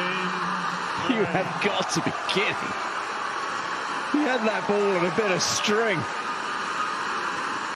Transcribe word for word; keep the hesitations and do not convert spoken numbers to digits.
You have got to be kidding. He had that ball on a bit of string.